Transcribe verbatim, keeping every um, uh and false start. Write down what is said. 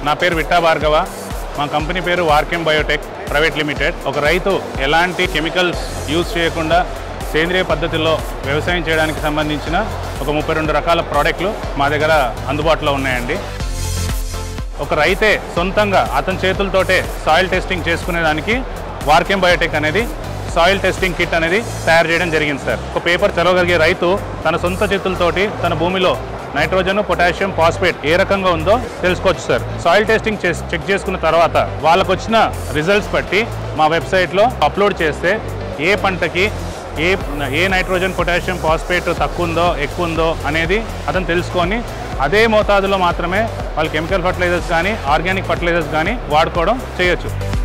నా పేరు విట్టా భార్గవ. మా కంపెనీ పేరు వార్కెమ్ బయోటెక్ ప్రైవేట్ లిమిటెడ్. ఒక రైతు ఎలాంటి కెమికల్స్ యూజ్ చేయకుండా సేంద్రియ పద్ధతిలో వ్యవసాయం చేయడానికి సంబంధించిన ఒక ముప్పై రెండు రకాల ప్రోడక్ట్లు మా దగ్గర అందుబాటులో ఉన్నాయండి. ఒక రైతే సొంతంగా అతని చేతులతోటే సాయిల్ టెస్టింగ్ చేసుకునేదానికి వార్కెమ్ బయోటెక్ అనేది సాయిల్ టెస్టింగ్ కిట్ అనేది తయారు చేయడం జరిగింది సార్. ఒక పేపర్ చదవగలిగే రైతు తన సొంత చేతులతోటి తన భూమిలో నైట్రోజన్, పొటాషియం, ఫాస్ఫేట్ ఏ రకంగా ఉందో తెలుసుకోవచ్చు సార్. సాయిల్ టెస్టింగ్ చెక్ చేసుకున్న తర్వాత వాళ్ళకు వచ్చిన రిజల్ట్స్ బట్టి మా వెబ్సైట్లో అప్లోడ్ చేస్తే ఏ పంటకి ఏ ఏ నైట్రోజన్, పొటాషియం, ఫాస్ఫేట్ తక్కువ ఉందో ఎక్కువ ఉందో అనేది అతను తెలుసుకొని అదే మోతాదులో మాత్రమే వాళ్ళు కెమికల్ ఫర్టిలైజర్స్ కానీ ఆర్గానిక్ ఫర్టిలైజర్స్ కానీ వాడుకోవడం చేయొచ్చు.